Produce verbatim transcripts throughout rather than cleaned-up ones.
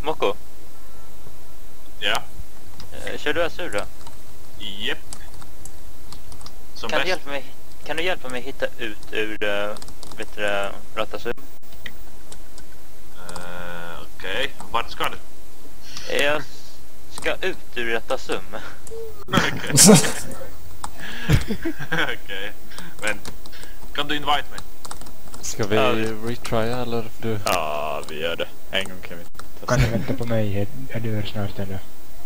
Moko? Ja. Eh, kör du Azur då? Japp. Som Kan du, bäst. hjälpa mig, kan du hjälpa mig hitta ut ur uh, vet du, uh, Ratasum? Uh, Okej, okay. Vart ska du? Jag ska ut ur Ratasum. Okej. Okej. Men kan du invite mig? Ska vi Ja. retrya eller du? Ja, vi gör det. En gång kan vi testa. Kan du vänta på mig? Jag, jag dör snart ändå.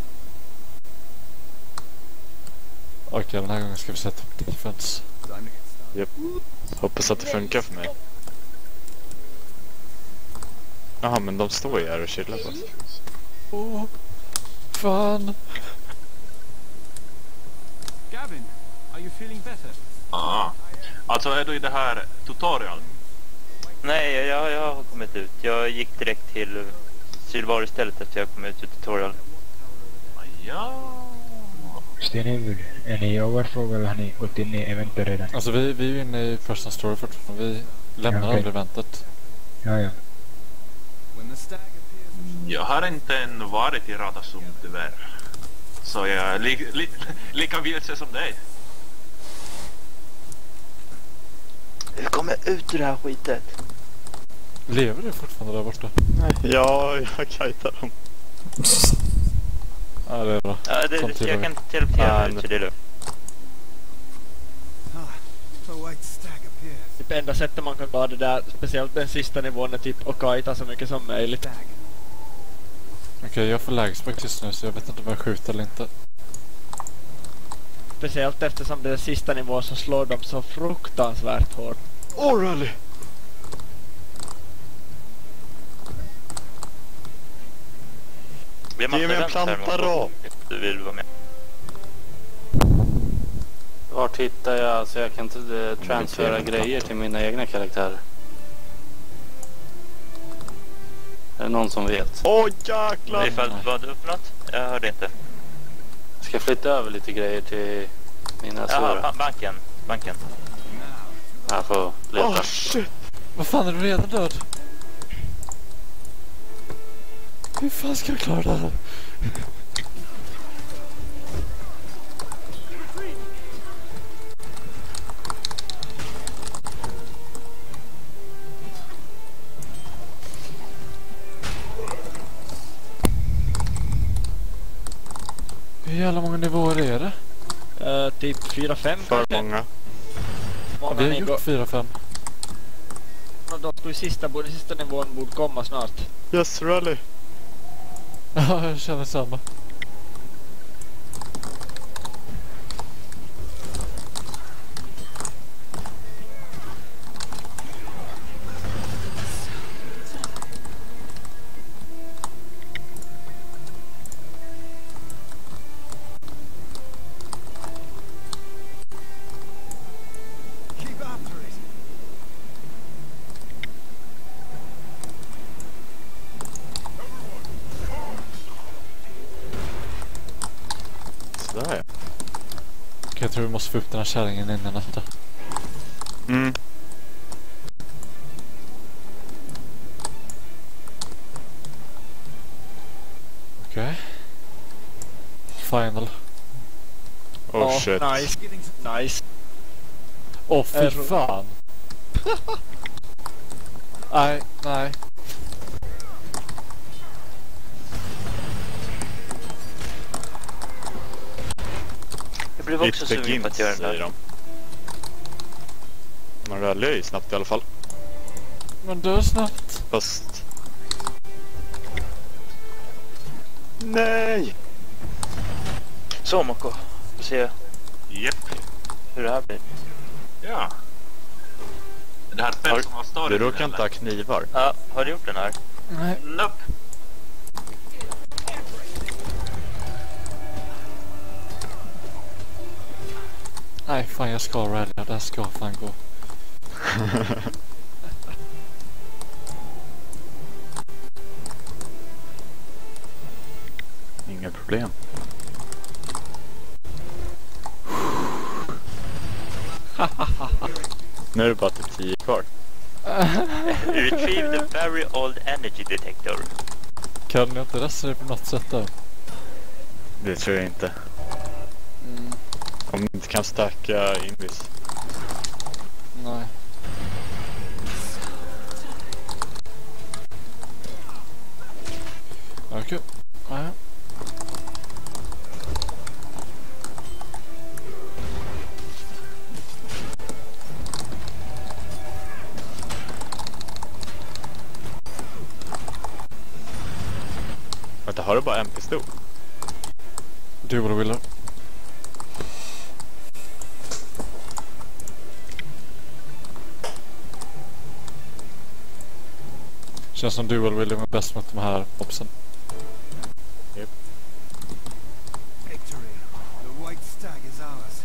Okej, den här gången ska vi sätta upp defense. Japp. Hoppas att det funkar för mig. Jaha, men de står ju här och chillar på oss. Åh, oh, fan. Gavin, are you feeling better? Ah. Alltså är du i det här tutorial? Nej, jag, jag har kommit ut. Jag gick direkt till Sylvar istället efter jag kom ut ur tutorial. Ja. Stenhuvud, är ni overfrågade eller har ni gått in i eventet redan? Alltså vi, vi är ju inne i personal story fortfarande. Vi lämnar Ja, okej. aldrig eventet. Ja, ja. When the stag appears, Jag har inte än varit i Ratasum tyvärr. Så jag är li, li, lika vilse som dig. Hur kommer jag ut ur det här skitet? Lever du fortfarande där borta? Ja, jag kajtar dem. Ja, det är bra. Ja, det, Sånt jag gillar kan teleportera Ah, ut nej. till det då. a white stag appears. Typ enda sättet man kan klara det där, speciellt den sista nivån är typ att kajta så mycket som möjligt. Okej, jag får lägespack just nu så jag vet inte om jag skjuter eller inte. Speciellt eftersom det är sista nivån så slår de så fruktansvärt hårt. Orally! Vi har Ge mig en massa event här, planta Moko. då. Du vill vara med. Vart hittar jag så jag kan inte transfera grejer till mina egna karaktärer? Är det någon som vet? Åh, jäklar! Ifall vad du för något? Jag hörde inte. Jag ska flytta över lite grejer till mina Jaha, svåra. ba- banken. Banken. Jag får leta. Åh, shit! Vad fan, är du redan död? Hur fan ska jag klara det här? Hur jävla många nivåer är det? Uh, typ fyra fem För kanske. många. Ja, Många vi har nivå- gjort fyra fem. De skulle sista, både sista nivån borde komma snart. Yes, rally. Ja, jag känner samma. Keep after it. Sådär, ja. Okej, jag tror vi måste få upp den här kärringen innan nästa. Mm. Okej. Final. Oh, Ja, shit. nice. Nice. Åh, fy Error. fan. Nej, nej. Jag blev också It sugen på begins, att göra det säger där. de. Man rallyar ju snabbt i alla fall. Men dör snabbt. Fast... Nej! Så Moko, får se Japp. hur det här blir. Ja. Det här personal story. Du råkar inte ha knivar. Ja, har du gjort den här? Nej. Nope. Nej, fan jag ska rallya. Det här ska fan gå. Inga problem. Nu är det bara typ tio kvar. Retrieve the very old energy detector. Kan jag inte resta dig på något sätt där? Det tror jag inte. Mm. Om du inte kan stacka invis. Nej. Okej. Ja. Vänta, har du bara en pistol? Dual wheeler. Känns som dual wheeler är bäst mot de här mobsen. Yep. Victory. The white stag is ours.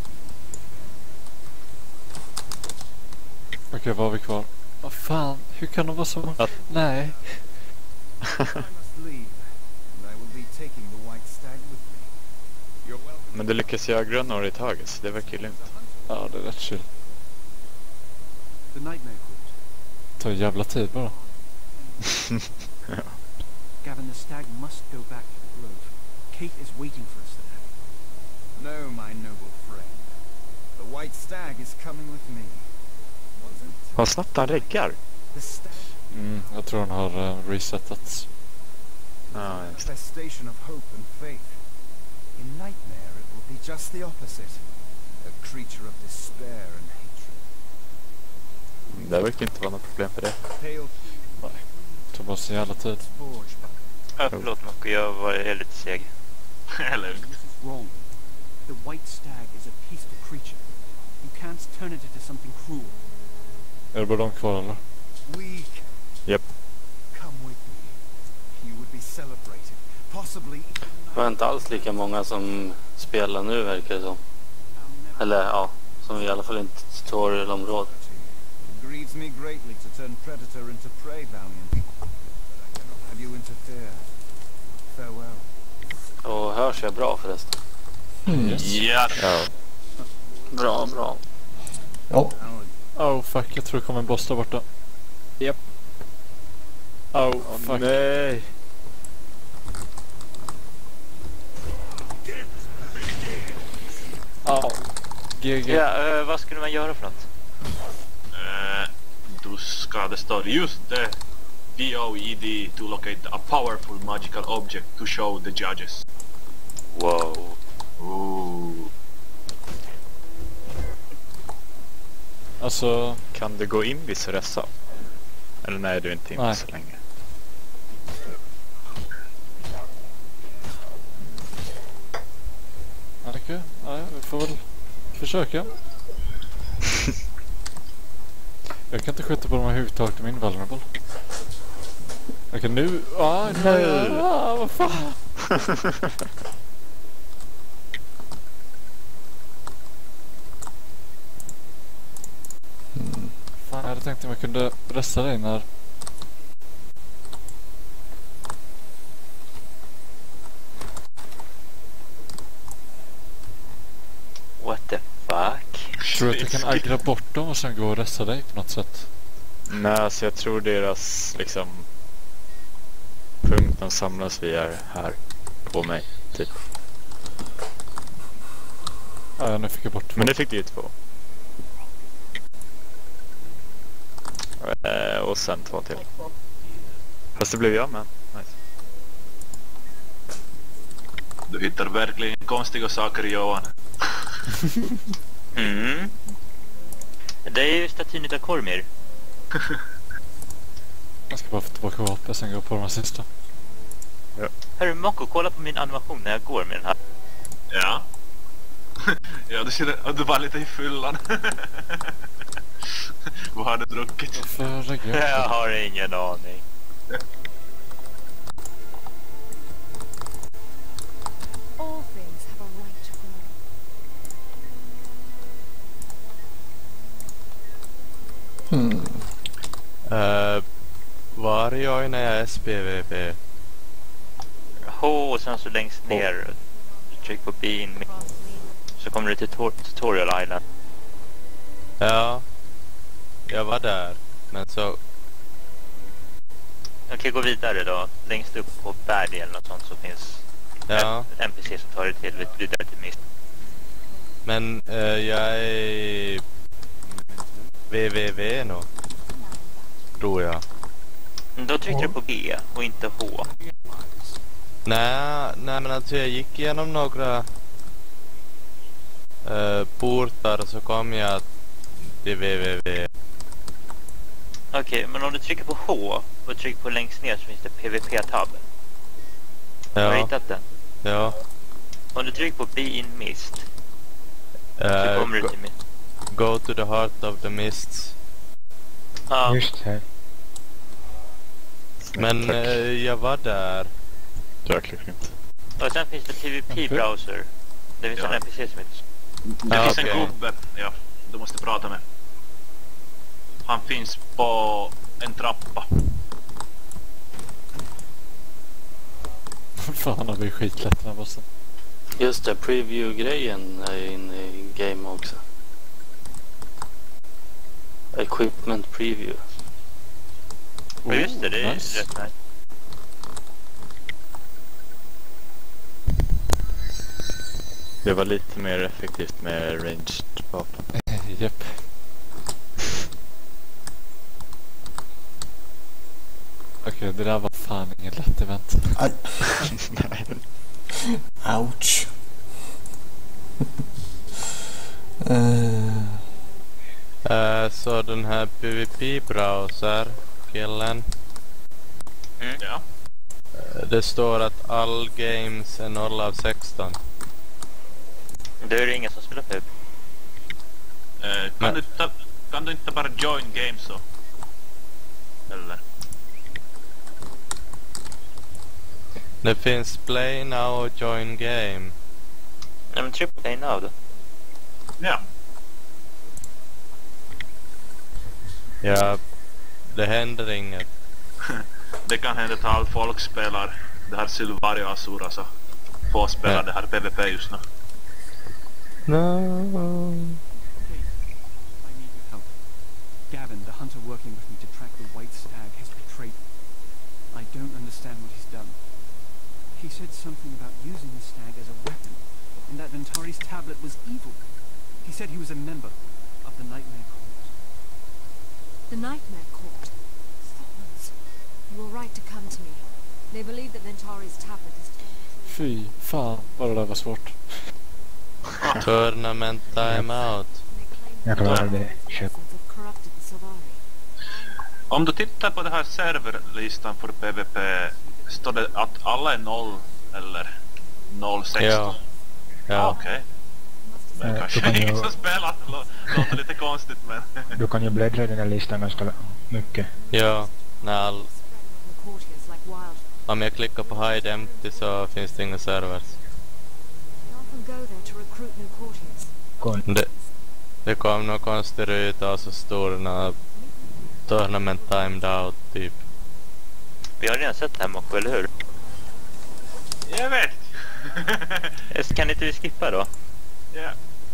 Okej, okay, vad har vi kvar? Vad fan, hur kan de vara så? Att... Nej. I must leave, and I will be taking the white stag with me. You're welcome. Men du lyckas jaga några i taget, så det verkar ju lugnt. Ja, det är rätt chill. The nightmare cruise. Ta jävla tid bara. Ja. Gavin, the stag must go back to the grove. Kate is waiting for us there. No, my noble friend. The white stag is coming with me. Vad snabbt han reggar. The stag Mm, jag tror han har uh, resetats. Ja, just det. manifestation of hope and faith. In nightmare it will be just the opposite. A creature of despair and hatred. Det verkar inte vara något problem för det. Pale Det tar bara så jävla tid. forge buckle. Ja, förlåt Marco, jag var lite seg. Eller This is wrong. The white stag is a peaceful creature. You can't turn it into something cruel. Är det bara de kvar eller? Weak. Japp. Come with me. You would be celebrated. Possibly even Det var inte alls lika många som spelar nu, verkar det som. Eller ja, som i alla fall inte tutorial-området. It grieves me greatly to turn predator into prey, Valiant. But I cannot have you interfere. Farewell. Och hörs jag bra förresten? Yes. ja. Ja. Bra, bra. Ja, Howard. Oh fuck, jag tror det kommer en boss där borta. Japp. Oh fuck. Nej. Ja. G G. Ja, eh, vad skulle man göra för något? Eh, du ska, det står just det. D O E D to locate a powerful magical object to show the judges. Wow. Ooh. Alltså, Kan du gå in vid resa? Eller nej, du är inte in Nej. så länge. okej. Okay. Ja, vi får väl försöka. Jag kan inte skjuta på dem överhuvudtaget till min vulnerable. Okej, okay, nu... Ah, nej! Ah, vad fan! Fan, jag hade tänkt att man kunde resta dig när... What the fuck? Tror du att du kan aggra bort dem och sen gå och resta dig på något sätt? Nej, så jag tror deras liksom punkten samlas vi är här på mig, typ. Ja, nu fick jag bort. Men det fick du ju två. Eh, och sen två till. Fast det blev jag med. Nice. Du hittar verkligen konstiga saker, Johan. Mm. Det är ju statyn utav Kormir. Jag ska bara få tillbaka vapen, sen gå på de här sista. Hörru Marco, kolla på min animation när jag går med den här. Ja. Ja, du ser att du var lite i fyllan. Vad har du druckit? Varför lägger jag Jag upp har ingen aning. All things have a right to grow. hmm. Uh, var är jag när jag är S P V P? H och sen så längst ner. Tryck på B in. Så kommer du till tor- Tutorial Island. Ja, jag var där, men så... Okej, gå vidare då. Längst upp på berg eller något sånt så finns Ja. en N P C som tar dig till vidare till mist. Men uh, jag är V V V nu. Tror jag. Då tryckte du på B och inte H. Nej, nej men alltså jag gick igenom några uh, portar så kom jag till V V V. Okej, men om du trycker på H och trycker på längst ner så finns det P V P-tab. Har du Ja, hittat den? ja. Om du trycker på Be in Mist så Uh, kommer du go, till Mist. go to the heart of the mists. Ja, Just här. Men Tack. uh, jag var där. Jäkligt fint. och sen finns det P V P-browser. Det finns Ja. en N P C som heter... Det Ja, finns okej. en gubbe, ja, du måste prata med. Han finns på en trappa. Fan, har vi skitlätt den här bossen. Just det, preview-grejen är inne i game också. Equipment preview. Ja, just det, det är nice. rätt nice. Det var lite mer effektivt med ranged vapen. Japp. Okej, det där var fan inget lätt event. Aj. Nej. Ouch. uh, Uh, så den här PvP-browser killen. Ja. Uh, det står att all games är noll av sexton. Då är det ingen som spelar P V P. Eh, kan, Men- du ta, kan du inte bara join game så? Eller? Det finns play now och join game. Nej, men tryck på Play Now då. Ja. Ja, det händer inget. Det kan hända att all folk spelar det här Sylvario Asura så få spela Ja. det här P V P just nu. No. Kate, I need your help. Gavin, the hunter working with me to track the white stag, has betrayed me. I don't understand what he's done. He said something about using the stag as a weapon, and that Ventari's tablet was evil. He said he was a member of the Nightmare Court. The Nightmare Court. Thorns. You were right to come to me. They believe that Ventari's tablet is... Fy fan, vad det där var svårt. Tournament time out. Jag klarade det. Köp. Om du tittar på den här serverlistan för P V P står det att alla är noll eller noll sexton. Ja. Ja. Okej. Men Eh, du kanske kan ju- ingen som spelar. Det lå- låter lite konstigt men... Du kan ju bläddra i den här listan ganska mycket. Ja. När all, Courtiers like wild. om jag klickar på hide empty så finns det inga servers. They often go there to recruit new courtiers. Kon- Det, det kom någon konstig ruta och så stod det någon tournament timed out typ. Vi har redan sett det här Mocko, eller hur? Jag vet! Eh, Kan inte vi skippa då? Ja.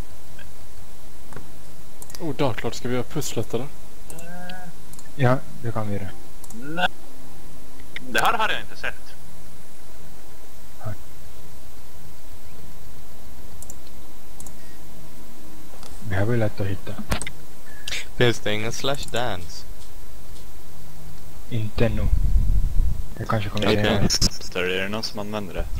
Oh, Darklord, ska vi göra pusslet eller? Ja, det kan vi göra. Nej. Det här har jag inte sett. Det här var ju lätt att hitta. Finns det ingen slash dance? Inte ännu. Det kanske kommer Okej. senare. Större, är det någon som använder det?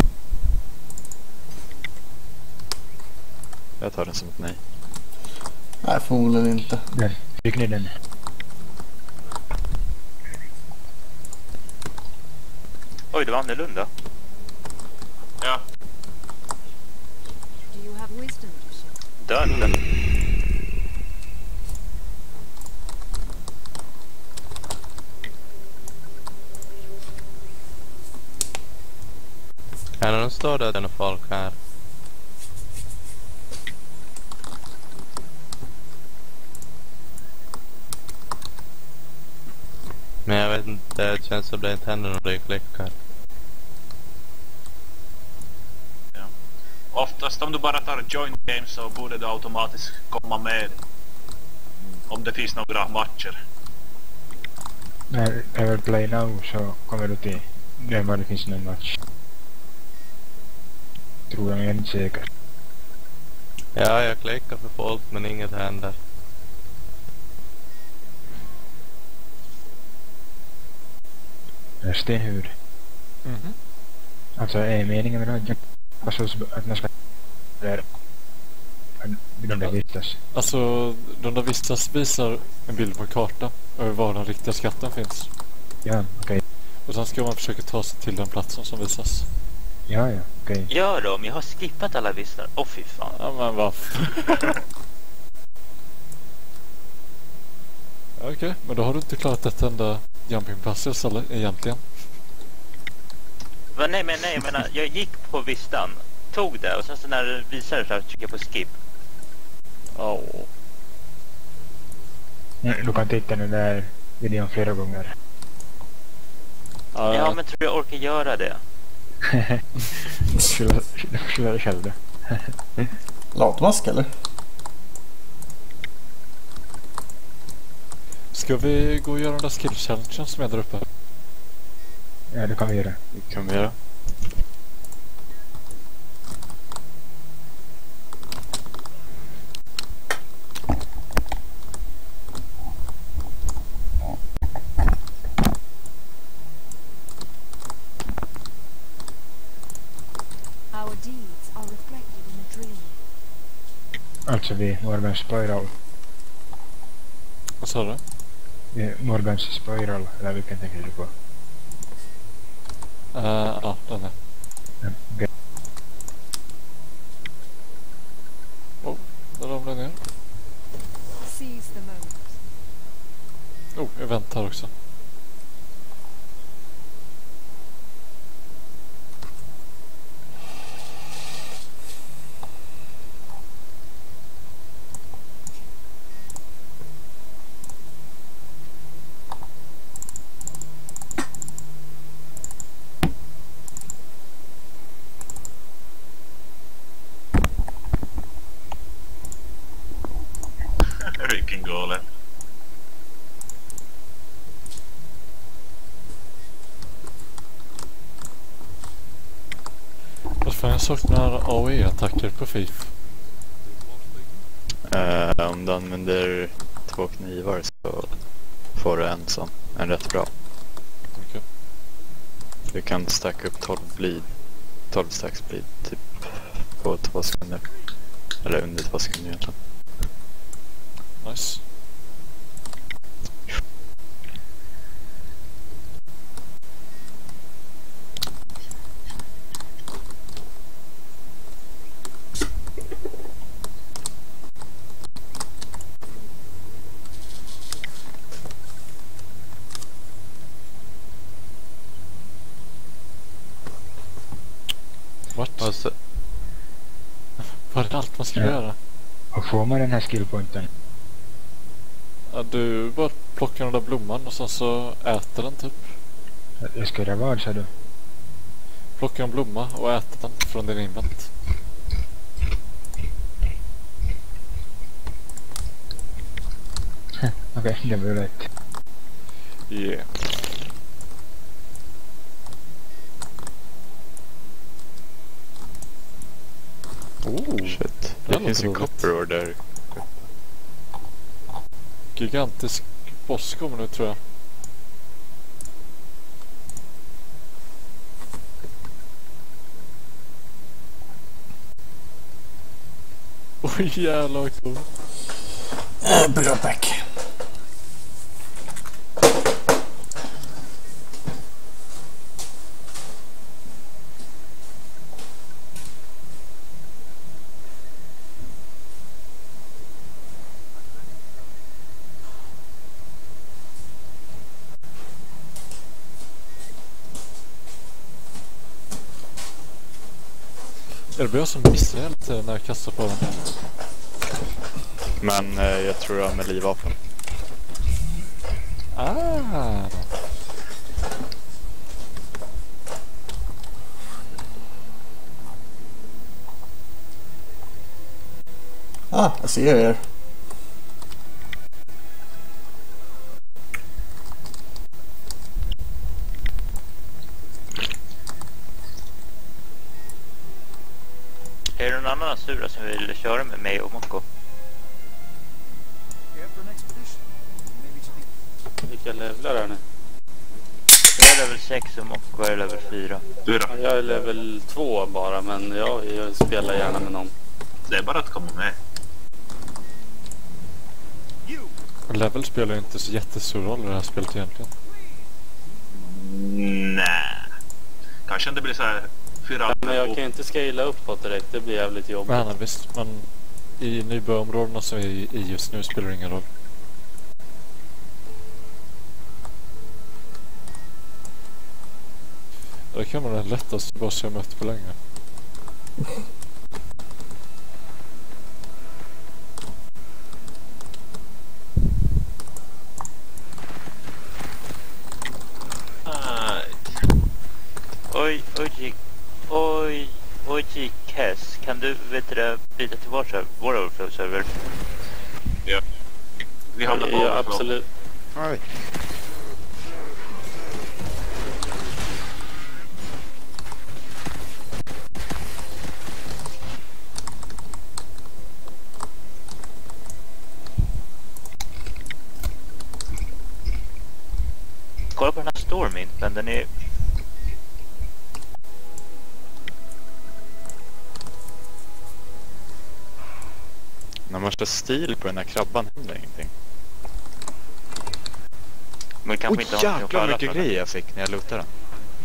Jag tar den som ett nej. nej, förmodligen inte. Den. Fick ni den? Oj, det var annorlunda. Ja. Do you have wisdom, Bishop? Dörren. Kan det nog stå där att det är några folk här? Men jag vet inte, det känns som det inte händer när du klickar. Oftast om du bara tar join game så borde det automatiskt komma med om det finns några matcher. När Ever Play Now så kommer du till där var det finns någon match. Tror jag, men jag är inte säker. Ja, jag klickar för folk men inget händer. Det är stenhuvud. Mhm. Alltså är meningen med det här att man ska där de där vistas. Alltså, de där vistas visar en bild på en karta över var den riktiga skatten finns. Ja, okej. Och sen ska man försöka ta sig till den platsen som visas. Ja, ja, okej. Gör de? Jag har skippat alla vistar. Åh, oh, fy fan. Ja, men vad? Okej, okay, men då har du inte klarat ett enda jumping puzzles eller egentligen? Men nej, men nej, men jag gick på vistan, tog det och sen så när det visade så här tryckte jag på skip. Åh. Du kan titta den där videon flera gånger. Ja, ja, men tror jag orkar göra det? Skylla dig själv då. Latmask eller? Ska vi gå och göra den där skill challengen som är där uppe? Ja, det kan vi göra. Det kan vi göra. Our deeds are reflected in a dream. Alltså vi Morgans Spiral. Vad sa du? Vi Morgans Spiral, eller vilken tänker du på? Uh, ja, den är. Ja, okej. Oh, där ramlar ner. Seize the moment. Oh, event här också. Vilken galen. Vad fan, jag saknar A O E-attacker på F I F. Uh, om du använder två knivar så får du en sån. En rätt bra. Okay. Du kan stacka upp tolv bleed. tolv stacks bleed typ på två sekunder. Eller under två sekunder egentligen. Nice. What? Alltså, Var det allt man skulle Ja. göra? Och får man den här skillpointen? Ja, du bara plockar den där blomman och sen så äter den typ. Jag ska göra vad, sa du? Plocka en blomma och äta den från din invent. Okej, okay, det var rätt. Yeah. Oh, shit. det Det finns en roligt. copper ore där. Gigantisk boss kommer nu, tror jag. Oj, jävlar vad cool. Äh, bra pack. Det blir jag som missar hela tiden när jag kastar på den. Men eh, jag tror jag har med livvapen. Ah. Ah, jag ser er. någon annan Asura som vill köra med mig och Mocko? Vilka levlar är ni? Jag är level sex och Mocko är level fyra. Du då? Jag är level två bara, men ja, jag spelar gärna med någon. Det är bara att komma med. Level spelar ju inte så jättestor roll i det här spelet egentligen. Nej. Kanske inte blir så här fyra. Ja, men jag kan inte scala uppåt direkt, det blir jävligt jobbigt. Men nej, visst, men i nybörjarområdena som är i just nu spelar det ingen roll. Det kan vara den lättaste boss jag mött på länge. Oj, oj, oj, oj, Kess. Kan du, vet du det, byta till vår server, vår overflow-server? Ja. Vi hamnar på ja, overflow. absolut. Oj. Kolla på den här Stormimpen, den är... När man kör stil på den här krabban händer ingenting. Men kanske Oj, inte ha jäklar vad mycket grejer jag fick när jag lootade den.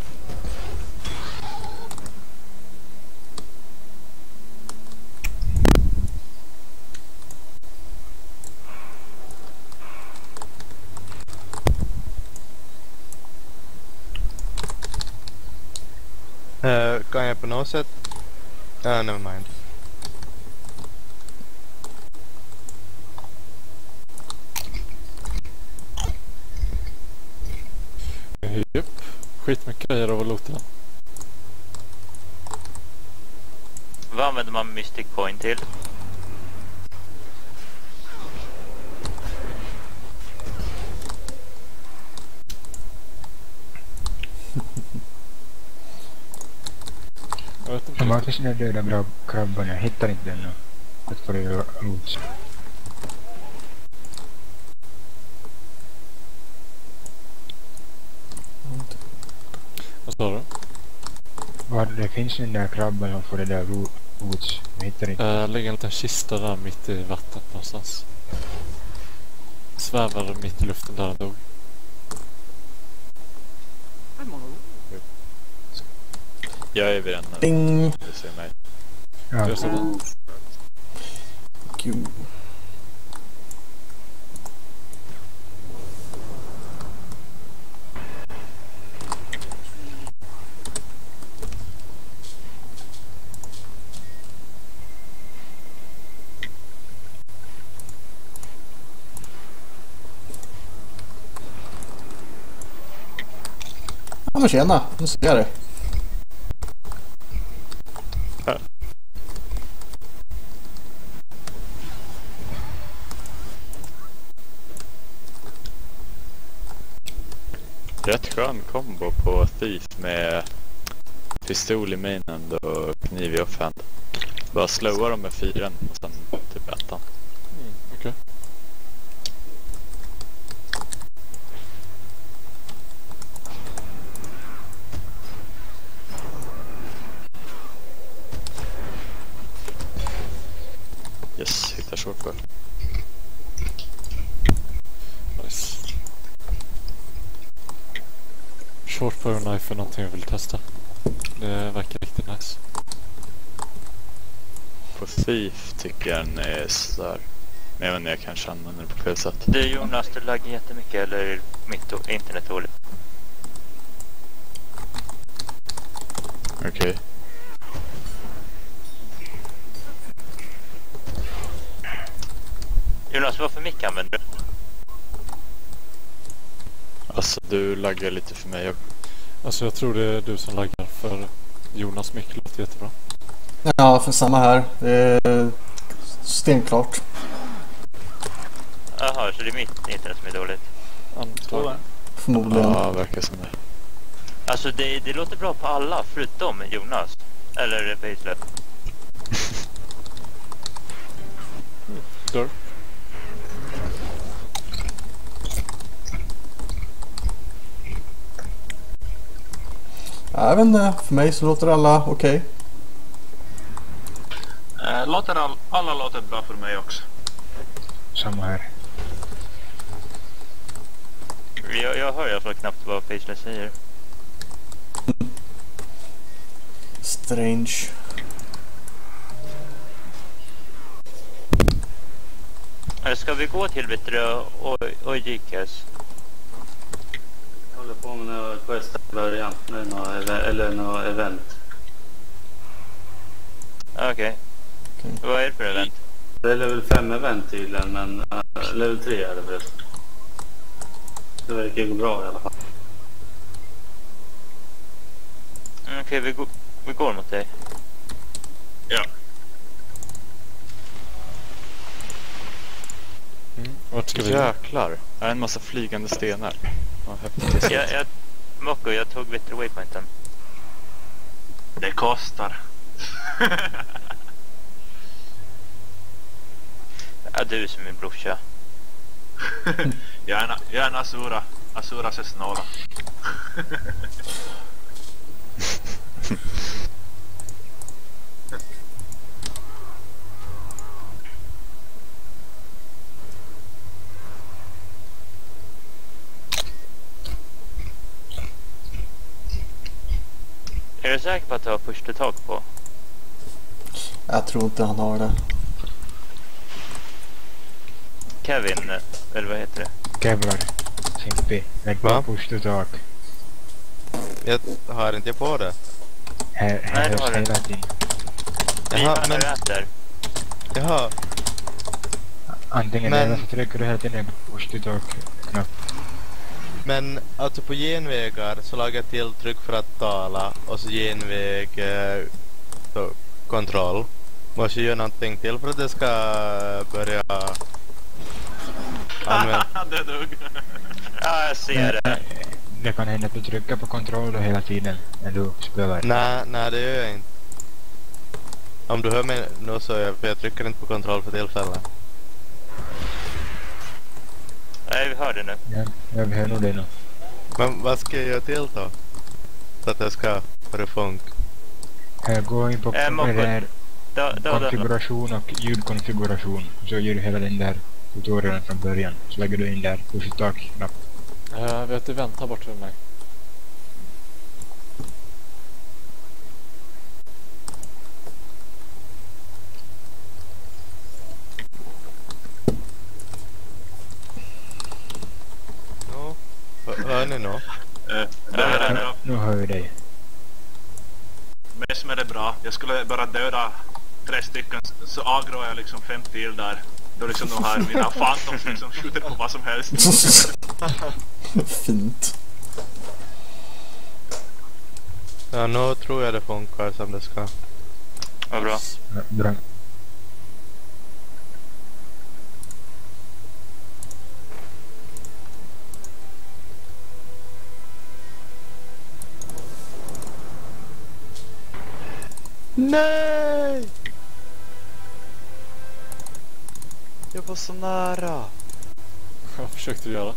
Uh, kan jag på något sätt... Uh, never mind. Japp, skitmycket grejer av att loota. Vad använder man Mystic Coin till? Jag vet inte. De har sina döda bra krabban, jag hittar inte den nu. Jag får det rot. Vad sa du? Var det finns den där krabban och får det där roots. Jag hittar inte. Uh, lägger en liten kista där mitt i vattnet någonstans. Svävar mitt i luften där han dog. Jag är vid den. Ding! Du ser mig. Ja. Jag ser den. Gud. Ja men tjena, nu ser jag det. Rätt skön kombo på Thief med pistol i mainen och kniv i offhand. Bara slowar dem med fyren och sen typ ettan. Mm, okej. Okay. Yes, hittar shortbow. Nice. Shortbow knife är någonting jag vill testa. Det verkar riktigt nice. På Thief tycker jag den är sådär. Men jag vet inte, jag kanske använder den på fel sätt. Du Jonas, du laggar jättemycket eller mitt internet dåligt? Okej. Okay. Jonas, vad för mick använder du? Alltså du laggar lite för mig. Alltså jag tror det är du som laggar, för Jonas mick låter jättebra. Ja, för samma här. Det är stenklart. Jaha, så det är mitt internet som är dåligt? Antagligen. Förmodligen. Ja, verkar som det. Alltså det, det låter bra på alla förutom Jonas. Eller Baselab. Doktor. Jag vet inte, för mig så låter alla okej. Äh, låter all, alla låter bra för mig också. Samma här. Jag, jag hör i alla fall knappt vad Paisley säger. Strange. Ska vi gå till bättre och gikas? Jag håller på med några quest i början. Eller något event. Okej. Okay. Okay. Vad är det för event? Det är level fem event tydligen, men uh, level tre är det förresten. Det verkar gå bra i alla fall. Okej, okay, vi, vi går mot dig. Ja. Mm. Vart ska vi? Jäklar, är det en massa flygande stenar? Oh, jag, jag, Mocko, jag tog bättre waypointen. Det kostar. Ja, du som min brorsa. jag, är en, jag är en Asura. Asuras är snåla. Är du säker på att du har push to talk på? Jag tror inte han har det. Kevin, eller vad heter det? Kevlar. Simpi. Lägg på push to talk. Jag har inte på det. Här, här hörs hela tiden. Jaha, men... Äter. Jaha. Antingen men... det eller så trycker du hela tiden på push to talk-knapp. Men alltså på genvägar så lagar jag till tryck för att tala och så genväg eh, så, kontroll. Måste jag göra någonting till för att det ska börja använda. Det dog. Ja, jag ser det. Det kan hända att du trycker på kontroll då hela tiden när du spelar. Nej, nej det gör jag inte. Om du hör mig nu så jag, jag trycker inte på kontroll för tillfället. Nej, vi hör det nu. Ja, jag hör nog det nu. Men vad ska jag göra till då? Så att det ska börja funka. Här gå in på äh, där da, da, konfiguration och ljudkonfiguration. Så gör du hela den där tutorialen från början. Så lägger du in där push to talk-knapp. Jag vet du väntar bort för mig. Hör ni nu? Uh, det är det. Nu hör vi dig. Mest med det bra. Jag skulle bara döda tre stycken så agro jag liksom fem till där. Då liksom de här mina phantoms liksom skjuter på vad som helst. Fint. Ja, nu tror jag det funkar som det ska. Ja, bra. Ja, bra. Nej! Jag var så nära. Vad försökte du göra?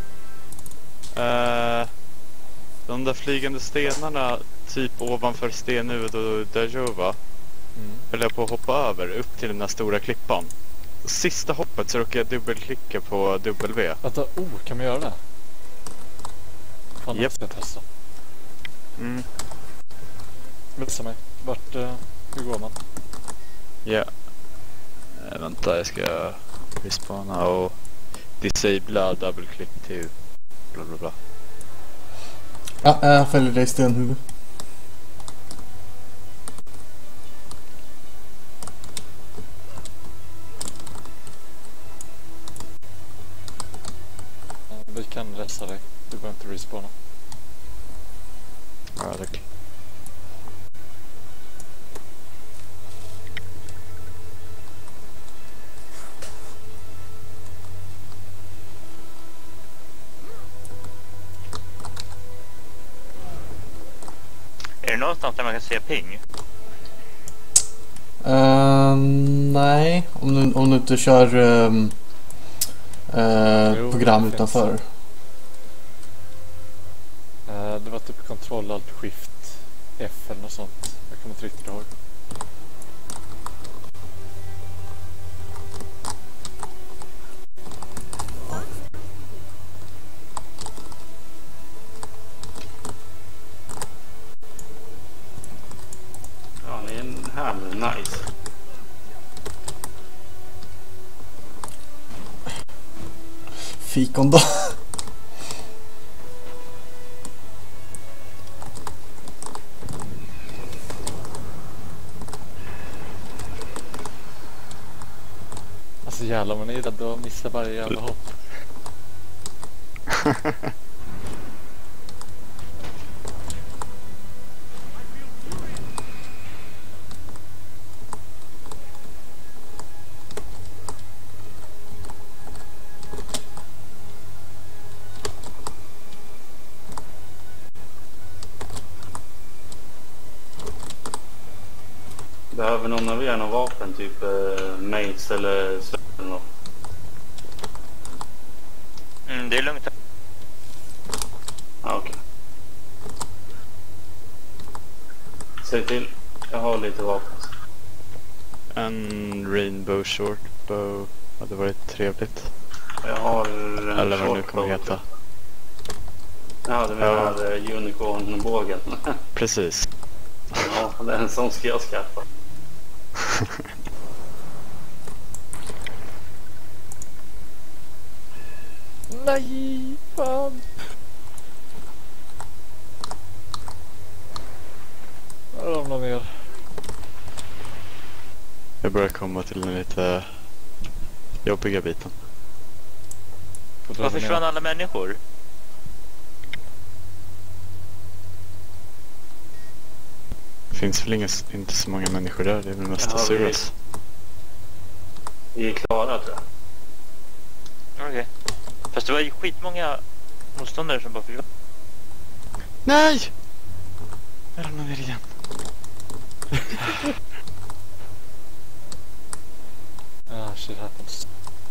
Uh, de där flygande stenarna typ ovanför stenhuvudet och Dajova mm. höll jag på att hoppa över upp till den där stora klippan. Sista hoppet så råkade jag dubbelklicka på W. Vänta, oh, kan man göra det? Fan, yep. Jag ska testa. Mm. Visa mig. Vart, uh, hur går man? Ja. Yeah. Uh, vänta, jag ska respawna och disabla double click to bla bla bla. Ja, jag fäller dig i stenhuvud. Uh, vi kan resta dig. Du behöver inte respawna. Ja, tack. Är det någonstans där man kan se ping? Uh, Uh, nej, om du, om du inte kör um, uh, Jo, program det utanför. finns. Uh, det var typ kontroll, alt, shift, F eller något sånt. Jag kommer inte riktigt ihåg. Ja, ni är en här nu. Nice. Fikon då. Alltså jävlar, man är ju rädd att missa varje jävla hopp. Behöver någon av er någon vapen, typ eh, mace eller svärd eller något? Mm, det är lugnt. Ja, okej. Okay. Säg till. Jag har lite vapen. En rainbow short bow hade varit trevligt. Jag har en eller vad det nu kommer heta. Ja, du menar ja. Unicorn-bågen. Precis. Ja, den som ska jag skaffa. Nej, fan. Jag ramlar ner. Jag börjar komma till den lite jobbiga biten. Vad försvann alla människor? Det finns väl inga, inte så många människor där. Det är väl mest Asuras. Vi är klara, tror jag. Okej. Okay. Fast det var ju skitmånga motståndare som bara försvann. Nej! Jag ramlar ner igen. Ah, shit happens.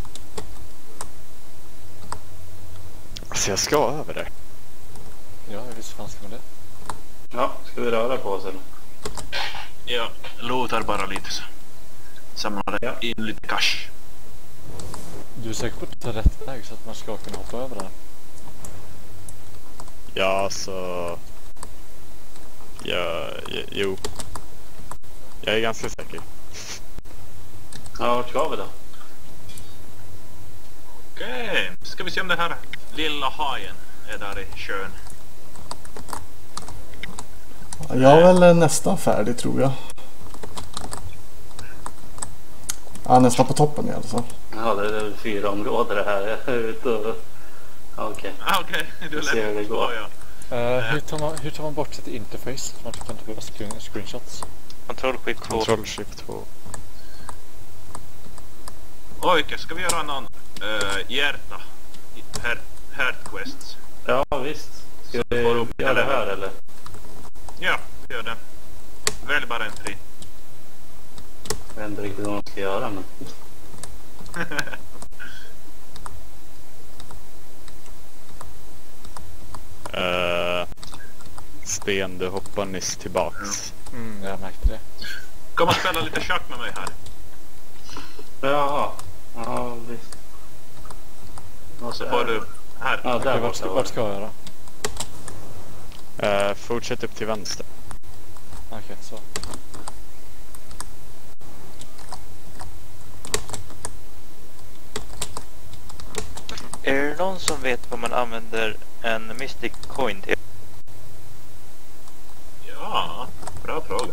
Alltså jag ska över där. Ja, visst fan ska man det. Ja, ska vi röra på oss eller? Ja, låtar bara lite så. Samlar ja. in lite cash. Du är säker på att ta rätt väg så att man ska kunna hoppa över där? Ja, så... Ja, jo. Jag är ganska säker. Ja, vart ska vi då? Okej, okay. Ska vi se om det här lilla hajen är där i sjön. Jag är väl nästan färdig, tror jag. Ja, nästan på toppen i alla fall. Ja, det är väl fyra områden det här. Okej. Okay. Ah, okej. Okay. Du ser hur det går. Ja. Uh, hur, tar man, hur tar man bort sitt interface så man kan ta screen, screenshots? Kontroll shift två. Kontroll shift två. Oj, okay. Ska vi göra någon uh, hjärta? Heart, heart quests. Ja, visst. Ska så vi göra det, det här eller? Ja, vi gör det. Välj bara en fri. Jag vet inte riktigt vad man ska göra, men... uh, Sten, du hoppar nyss tillbaks. Ja. Mm, jag märkte det. Kom och spela lite schack med mig här. Jaha. Ja, visst. Och så får du här. Ja, där. Okej, vart, ska, vart ska jag göra? Uh, fortsätt upp till vänster. Okej, okay, så. Är det någon som vet vad man använder en Mystic Coin till? Ja, bra fråga.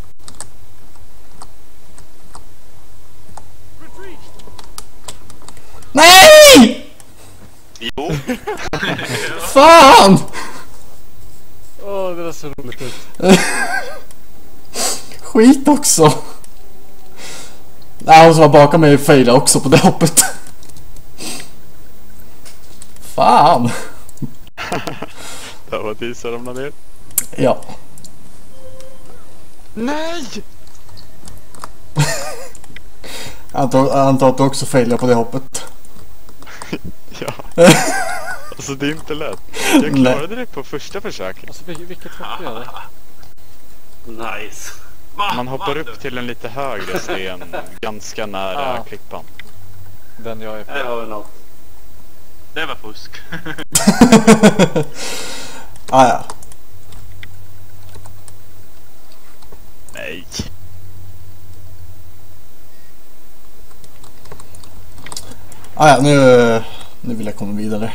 Nej! Jo. Fan! Åh, oh, det var så roligt ut. Skit också. Nej, hon som var bakom mig failade också på det hoppet. Fan. Det var Disa ramlade ner. Ja. Nej! Antar, antar att du också failar på det hoppet. Ja. Alltså det är inte lätt. Jag klarade det på första försöket. Alltså vilket hopp är det? Nice. Va? Man hoppar Va? upp till en lite högre sten ganska nära Ah. klippan. Den jag är på. Jag har något. Det var fusk. Ah, ja. Nej. Ah, ja, nu, nu vill jag komma vidare.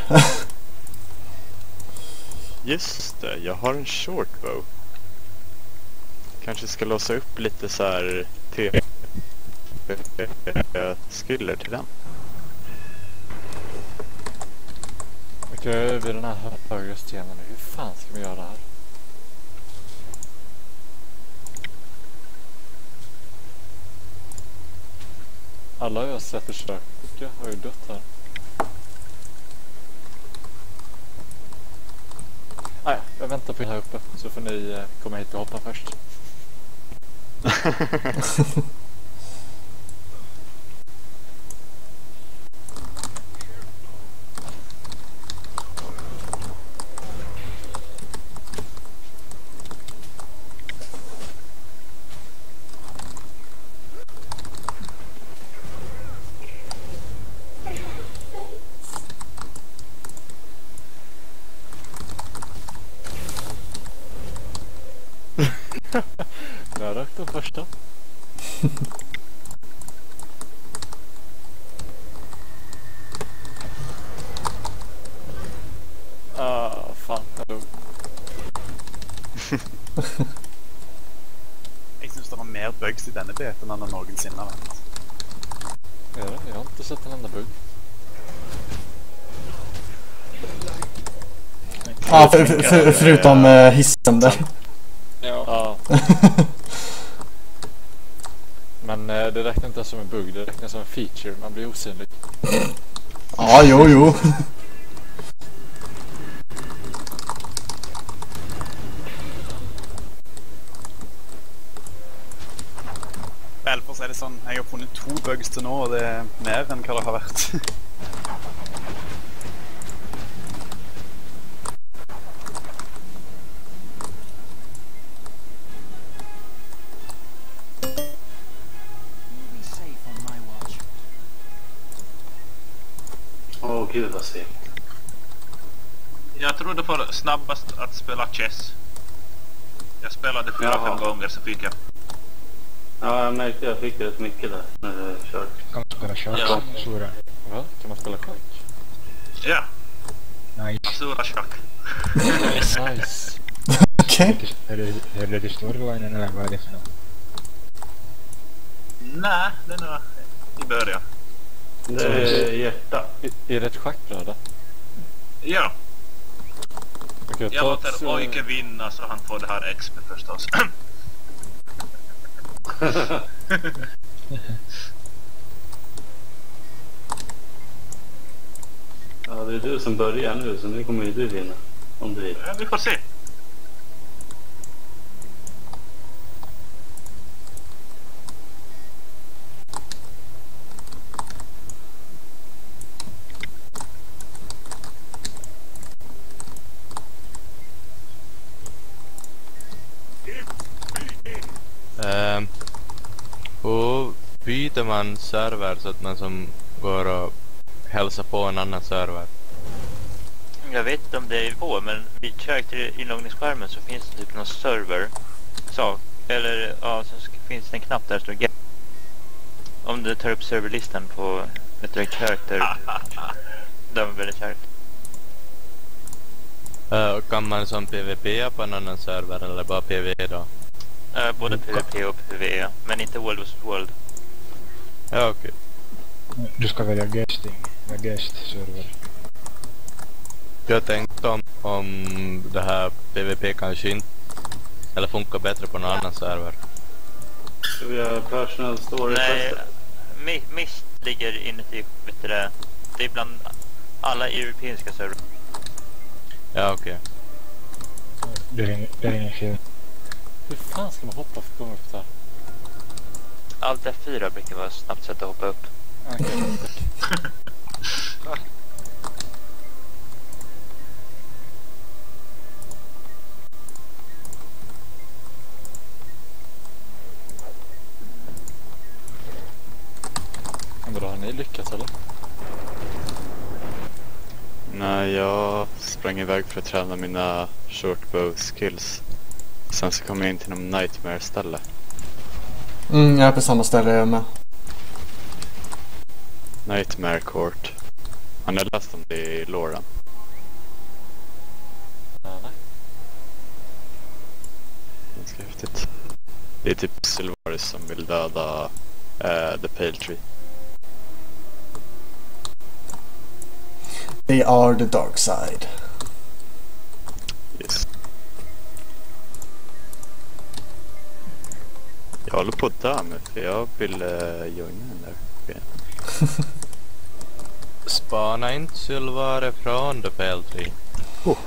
Just det, jag har en short bow. Kanske ska låsa upp lite så här T V-skiller till den. Okej, vid den här högra stenen nu. Hur fan ska vi göra det här? Alla jag har sett försöka har ju dött här. Nej, jag väntar på er här uppe så får ni eh, komma hit och hoppa först. Jag rökt den första. Ah, fan. Jag dog. Jeg synes det var mer bugs i denne beten enn det någonsin har vært. Är det? Jag har inte sett en enda bugg. Ah, för, för, för, förutom uh, hissen där. Ja. Men eh, det räknas inte som en bugg, det räknas som en feature. Man blir osynlig. Ja, jo, jo. Vel, for å si det sånn, jeg har funnet to bugs til nå, og det er mer enn hva det har vært. Åh oh, gud vad segt. Jag tror det får snabbast att spela chess. Jag spelade fyra, Jaha. fem gånger så fick jag. Ja, jag märkte jag fick rätt mycket där när jag körde. Kan man spela schack? Ja. Sura. Va? Kan man spela schack? Ja, Nice. Sura schack. Nice. Okej. Är det, är det till storylinen eller vad är det för något? Nej, den är i början. Det är hjärta. I- Är det ett schackbräde? Ja, Okej, jag ta låter ett, eh, Oike vinna så han får det här X P förstås. Ja, det är du som börjar nu så nu kommer ju du vinna. Om du vill. Ja, vi får se. Ehm, och byter man server så att man som går och hälsar på en annan server? Jag vet inte om det är på, men vid character-inloggningsskärmen så finns det typ någon server. Så, eller ja, så sk- finns det en knapp där som står get. Om du tar upp serverlistan på ett character. Där var väldigt character. Uh, kan man som PvP på en annan server eller bara PvE då? Uh, både PvP och PvE, men inte World versus. World. Ja, okej. Du ska välja guesting. Med guest server. Jag tänkte om, om det här PvP kanske inte eller funkar bättre på någon annan server. Ska vi göra personal story Nej, tester? Mi- Mist ligger inuti, vet du det. Det är bland alla europeiska server. Ja, okej. Det är ing- det är ingen fel. Hur fan ska man hoppa för att komma upp där? Alt F fyra brukar vara snabbt sätt att hoppa upp. Okej, tack. Men då har ni lyckats eller? Nej, jag sprang iväg för att träna mina shortbow skills. Sen så kom jag in till någon nightmare-ställe. Mm, jag är på samma ställe jag är med. Nightmare Court. Har ni läst om det i Loren? Ja, nej. Ganska häftigt. Det är typ Sylvaris som vill döda uh, The Pale Tree. They are the dark side. Yes. Jag håller på att dö med för jag vill uh, joina den där. Okay. Spana inte Sylvare från The Pale Tree. Oh.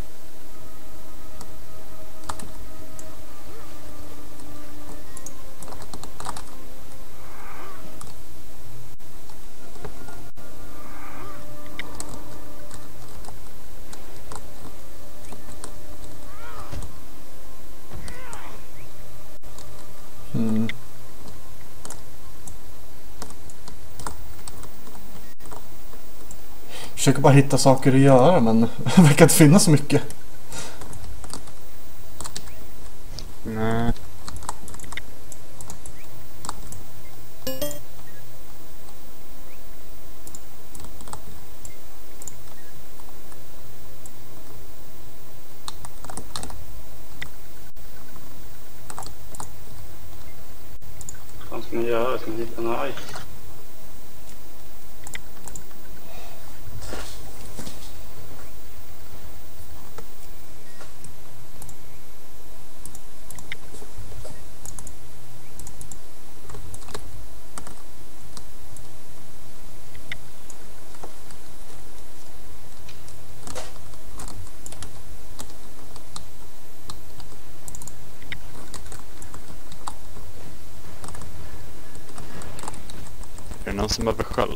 Mm. Försöker bara hitta saker att göra, men det verkar inte finnas så mycket. Nej. Vad ska man göra? Ska man hitta en ice? Är det någon som behöver sköld?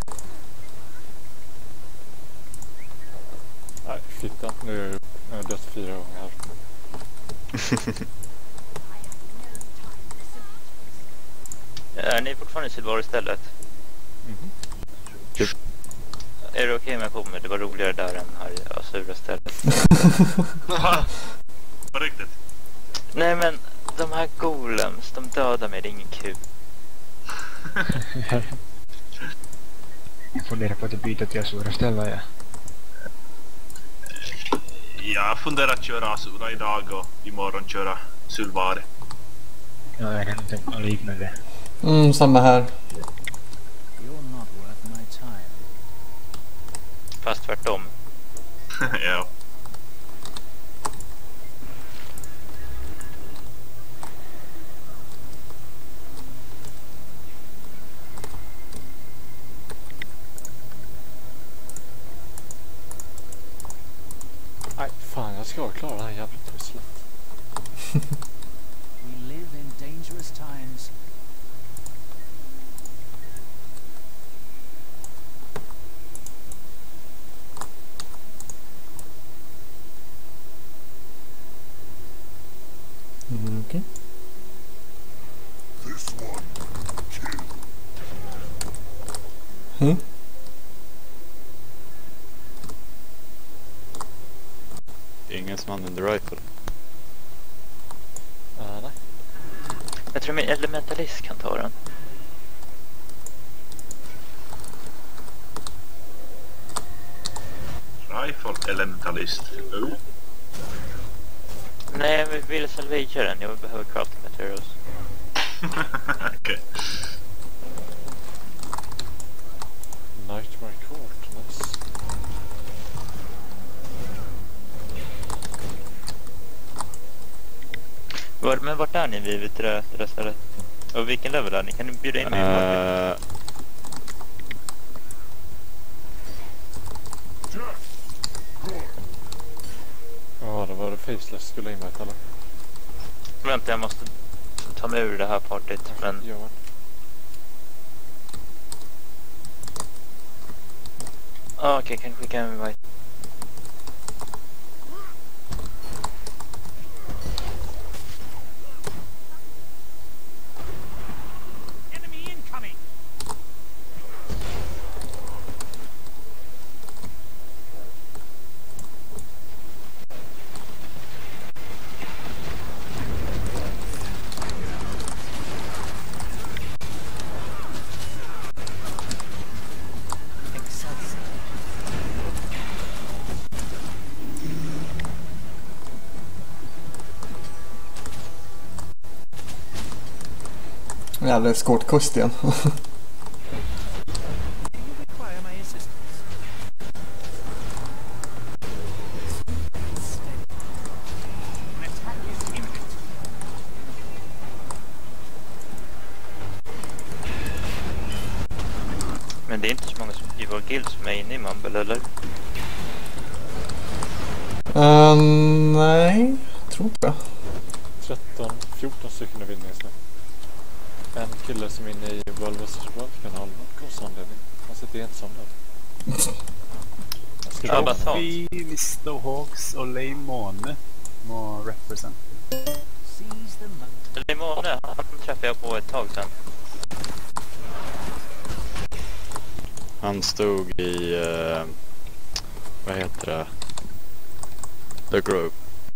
Nej, fitta. Nu har jag dött fyra gånger här. Är ni fortfarande i Sylvar istället? Mhm. Typ. Är det okej om jag kommer? Det var roligare där än här i Asura stället. På riktigt? Nej men, de här golems, de dödar mig, det är ingen kul. Jag funderar på att byta till Asura ställa, ja. Jag funderar att köra Asura idag och imorgon köra Sylvari. Ja, jag kan inte tänka något liknande. Mm, samma här. Fast tvärtom. Ja. Nej, fan jag ska klara det här jävla pusslet. We live in dangerous times. Mm, okej. Mm. Ingen som använder rifle. Uh, nej. Jag tror min elementalist kan ta den. Rifle elementalist. Oh. Nej, vi vill salvagea den. Jag behöver crafting materials. Okej. Okay. Nightmare Court, nice. Var, men vart är ni vid vid det där stället? Och vilken level är ni? Kan ni bjuda in mig? Uh, Ja, det var det Faceless skulle in med eller? Vänta, jag måste ta mig ur det här partyt. Men Ja. Ah, okej, kan du skicka en invite? Jävla eskortkust igen. Men det är inte så många som i vår guild som är inne i Mumble, eller? Uh, nej, tror inte jag. tretton, fjorton stycken är vinner just nu. En kille som är inne i World versus. World kan ha någon konstig anledning. Han sitter ensam där. Trophy, mister Hawks och Leymone må represent. Leymone, han träffade jag på ett tag sedan. Han stod i... Uh, vad heter det? The Grove.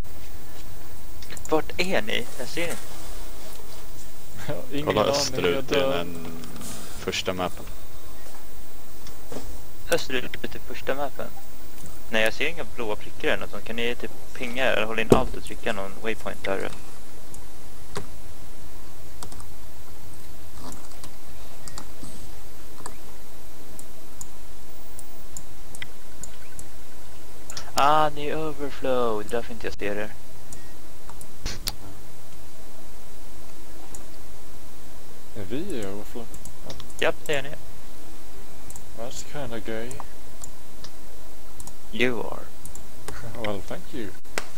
Vart är ni? Jag ser inte. Kolla österut i den första mappen. Österut i första mappen? Nej, jag ser inga blåa prickar eller något. Kan ni typ pinga eller hålla in allt och trycka någon waypoint där? Ah, ni är overflow. Det är därför inte jag ser er. Är vi i overflow? Japp, det är ni. That's kinda gay. You are. Well, thank you.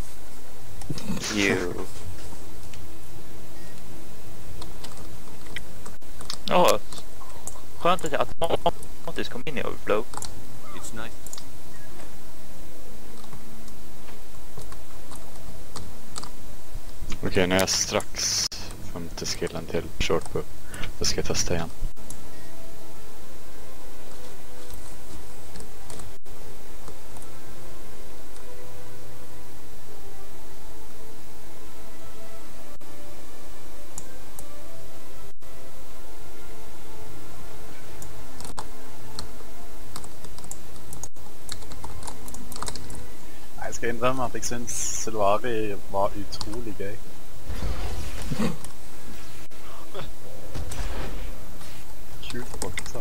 You. Åh, oh, skönt att jag automatiskt kom in i overflow. It's nice. Okej, okay, nu är jag strax femtio skillen till shortbow. Då ska jag testa igen. Jeg skal innrømme at jeg synes Sylvari var utrolig gøy. Kult folkesag.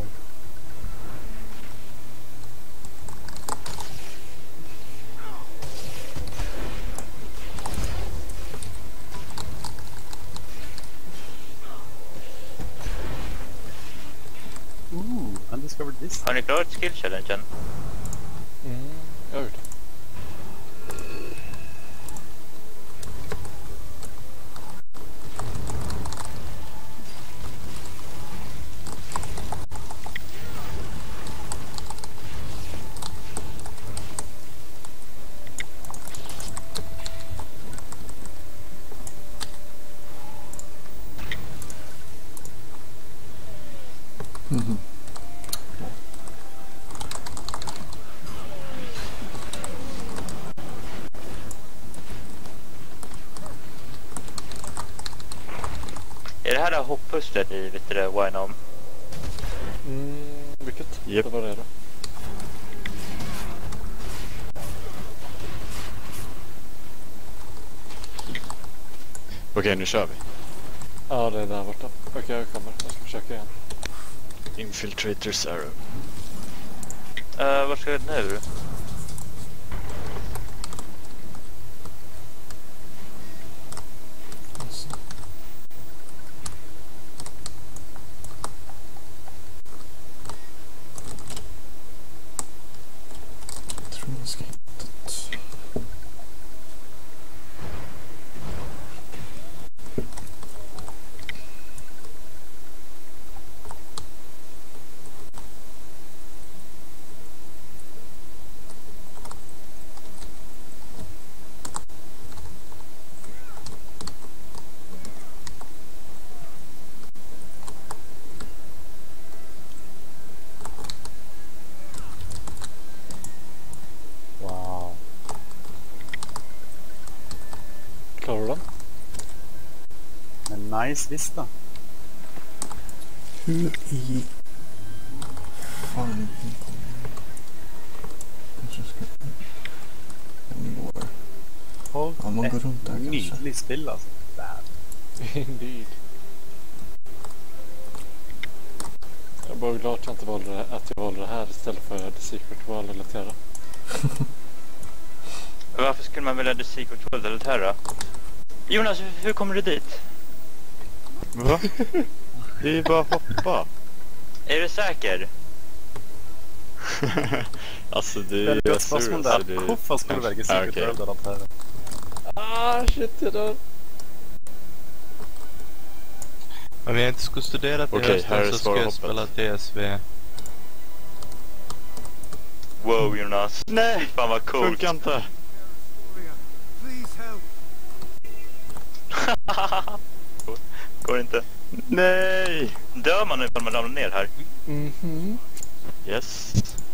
Ooh, undiscovered this. Har ni klarat skill challengen? Mm, jag vet. Mm-hmm. Är det här det hopppusslet i, vet du det, Wine Home? Mm, vilket? Yep. Det var det då. Okej, nu kör vi. Ja, det är där borta. Okej, jag kommer. Jag ska försöka igen. Infiltrators arrow. Uh, vad ska jag nu? Klarar du den? Men nice lista. Hur i... Fan, kanske ska... Den går... Ja, man går runt där kanske. Nydlig spill alltså. Indeed. Jag är bara glad att jag inte valde det, att jag valde det här istället för The Secret World eller Terra. Varför skulle man välja The Secret World eller Terra? Jonas, hur kommer du dit? Va? Det är bara att hoppa. Är du säker? Alltså det är ju ett spørsmål där. Hvorfor skulle du välja Secret World eller Terra? Ah, shit, jag dör. Om jag inte skulle studera till okay, hösten så skulle jag spela T S V. Wow, Jonas. Nej, fan vad coolt. Funkar inte. Går inte. Nej. Dör man ifall man ramlar ner här? Mhm. Yes.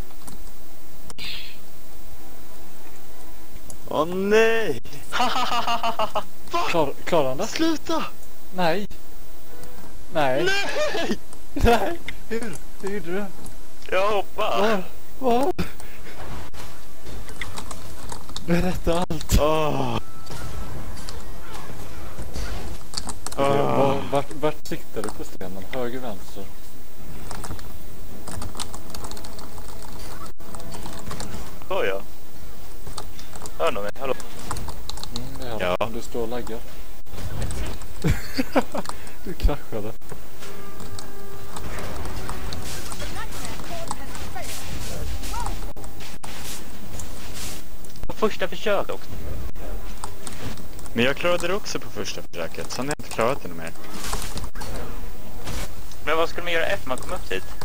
Åh oh, nej. Klar, klarar han det? Sluta. Nej. Nej. Nej. Nej. Hur? Hur gjorde du? Jag hoppar. Var? Var? Berätta allt. Åh. Okay, var, vart, vart siktar du på stenen? Höger, vänster? Hör jag? Hör du mig? Hallå? Mm, det hör ja. Jag. Du står och laggar. Du kraschade. På första försök också. Men jag klarade det också på första försöket. Sen har jag inte klarat det mer. Men vad skulle man göra efter man kom upp dit?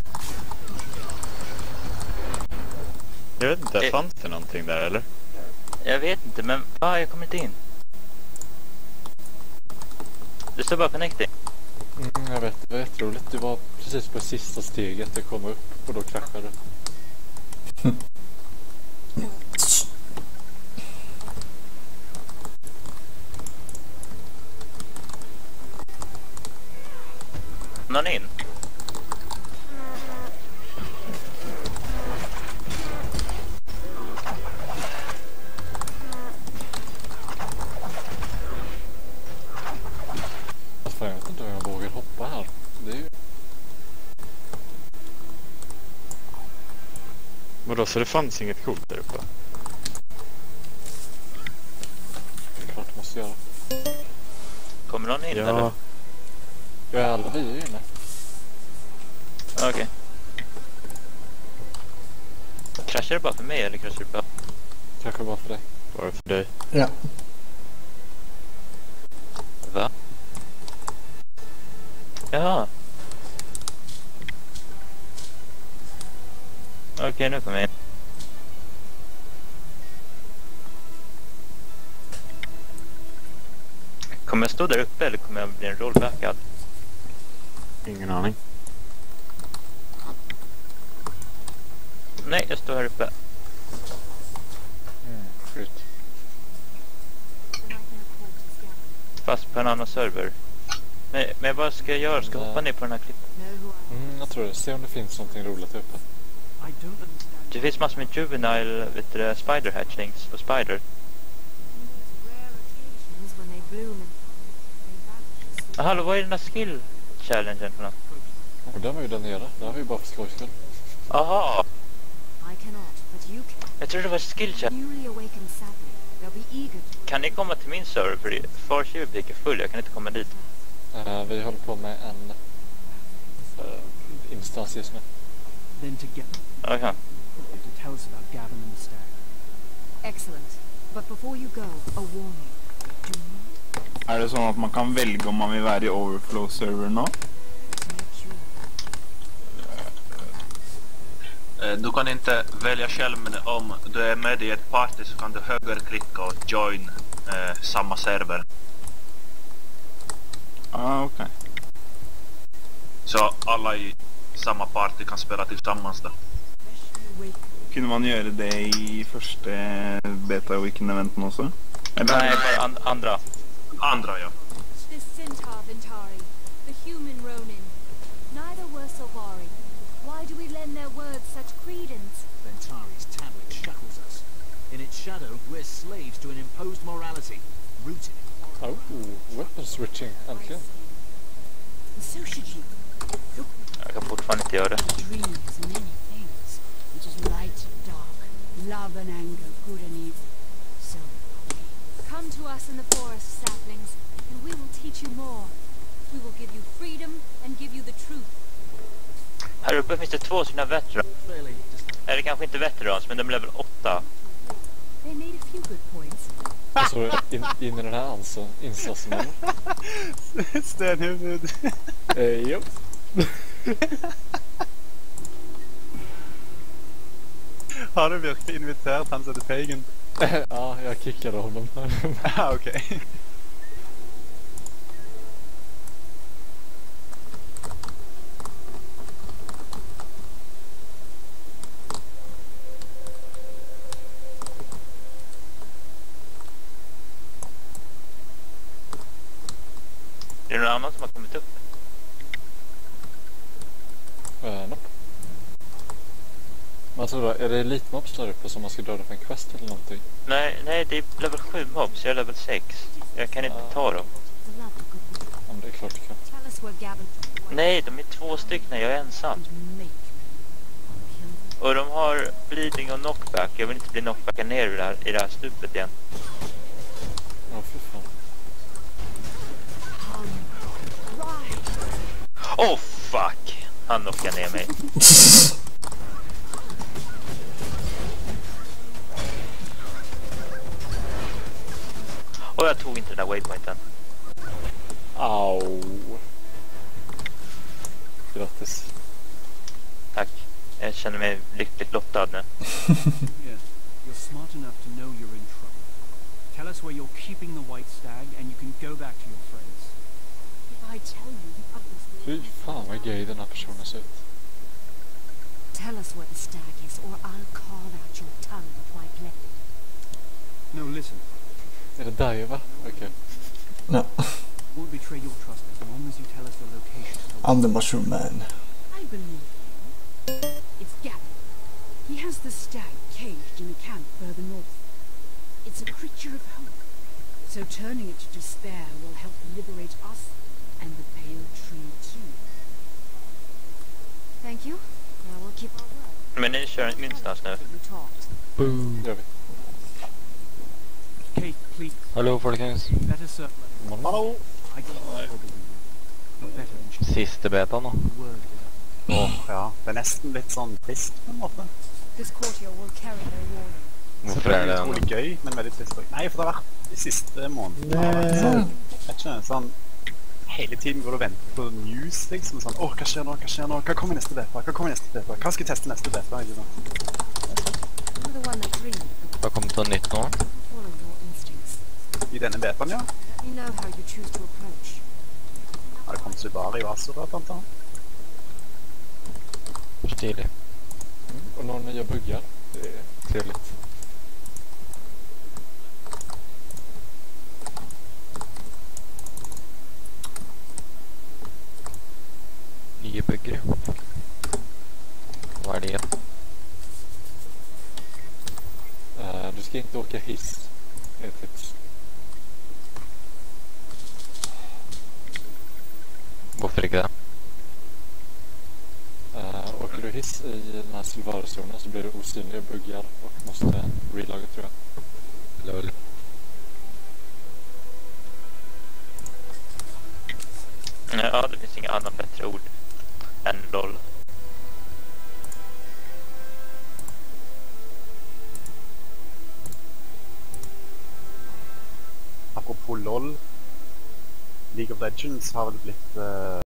Jag vet inte, Eh. fanns det någonting där eller? Jag vet inte, men ah, jag kommer inte in. Det står bara connecting. Mm, jag vet, det var jätteroligt. Du var precis på sista steget. Jag kom upp och då kraschade. Någon in? Fan, jag vet inte om jag vågar hoppa här. Det är ju... Vadå, så det fanns inget coolt där uppe? Det är klart jag måste göra. Kommer någon in Ja. eller? Jag är alla vi är inne. Okej. Okay. Kraschar det bara för mig eller kraschar det bara? Kanske bara för dig. Bara för dig. Ja. Va? Jaha. Okej, okay, nu kommer jag in. Kommer jag stå där uppe eller kommer jag bli en rollbackad? Ingen aning. Nej, jag står här uppe. Mm, skit. Fast på en annan server. Men, men vad ska jag göra? Ska jag hoppa ner på den här klippen? Mm, jag tror det. Se om det finns någonting roligt uppe. Det finns massor med juvenile, vet du, spider hatchlings och spider. Ah, hallå, vad är den där skill challengen för något? Och den var ju där nere. Där har vi bara för skojs skull. Aha! Jag tror det var skill challenge. Kan ni komma till min server? För Farshivepik är full, jag kan inte komma dit. Uh, vi håller på med en uh, instans just nu. Then together. Aha. To tell us about Gavin and the stag. Excellent. But before you go, a warning. Do not Är det så att man kan välja om man vill vara i Overflow-server nå? Du kan inte välja själv, men om du är med i ett party så kan du högerklicka och join eh, samma server. Ah, okej. Okay. Så alla i samma party kan spela tillsammans då. Kunde man göra det i första beta weekend eventen också? Eller? Nej, bara an andra. Andra, ja. This centaur Ventari, the human Ronin. Neither were Solvari. Why do we lend their words such credence? Ventari's tablet shackles us. In its shadow, we're slaves to an imposed morality, rooted in horror. Oh, weapon switching, äntligen. So should you. Jag kan fortfarande inte göra det. Dreams many things, which is light and dark, love and anger, good and evil. So come to us in the forest, saplings, and we will teach you more. We will give you freedom and give you the truth. Här uppe finns det två sådana veterans. Eller kanske inte veterans, men de är level åtta. They made a few good points. Alltså in, in i den här ansa, insatsen. Stenhuvud. Eh, jo. Har du verkligen inviterat han till Pagan? Ja, jag kickade honom. Ah, okej. Okay. Är det någon annan som har kommit upp? Uh, nope. Men alltså då, är det elitmobs där uppe som man ska döda för en quest eller någonting? Nej, nej, det är level sju mobs. Jag är level sex. Jag kan inte uh. ta dem. Ja, det är klart du kan. Nej, de är två stycken. Jag är ensam. Och de har bleeding och knockback. Jag vill inte bli knockbackad ner i det här, i det här stupet igen. Ja, för fan. Oh fuck! Han knockar ner mig. Och jag tog inte den där waypointen. Au. Grattis. Tack. Jag känner mig lyckligt lottad nu. You're smart enough to know you're in trouble. Tell us where you're keeping the white stag and you can go back to your friends. If I tell you the others will... Fy fan vad gay den här personen ser ut. Tell us where the stag is or I'll carve out your tongue with my blade. No, listen. Är det där va? Okej. Okay. No. Won't betray your trust as long as you tell us the location. I'm the mushroom man. I believe you. It's Gavin. He has the stag caged in a camp further north. It's a creature of hope. So turning it to despair will help liberate us and the pale tree too. Thank you. I will keep our word. Men ni kör en instans nu. Boom. Gör vi. Kate, please. Hallå folkens. Better circle. Hallå. Siste betan då. Åh, oh, ja. Det är nästan lite sån trist på en måte. This courtier will carry their warning. Så det är utroligt gøy, men väldigt trist. Nej, för det har varit i sista månaden. Sånn, vet ikke, sånn, hele tiden går du og venter på news, liksom. Sånn, åh, hva skjer nå, hva skjer nå, hva kommer neste beta, hva kommer neste beta, hva skal jeg teste neste beta, ikke sant? Hva kommer til nytt nå? I denne betaen, ja. Har det kommet Subari og Asura, blant annet? Stilig. Mm, och några nya buggar. Det är trevligt. Nya buggar. Vad är det? Uh, du ska inte åka hiss. Det är ett tips. Varför inte det? Uh, åker du hiss i den här silverzonen så blir du osynlig och buggar och måste relaga, tror jag. Lol. Ja, det finns inga andra bättre ord än LOL. Apropos LOL, League of Legends har väl blivit... Uh...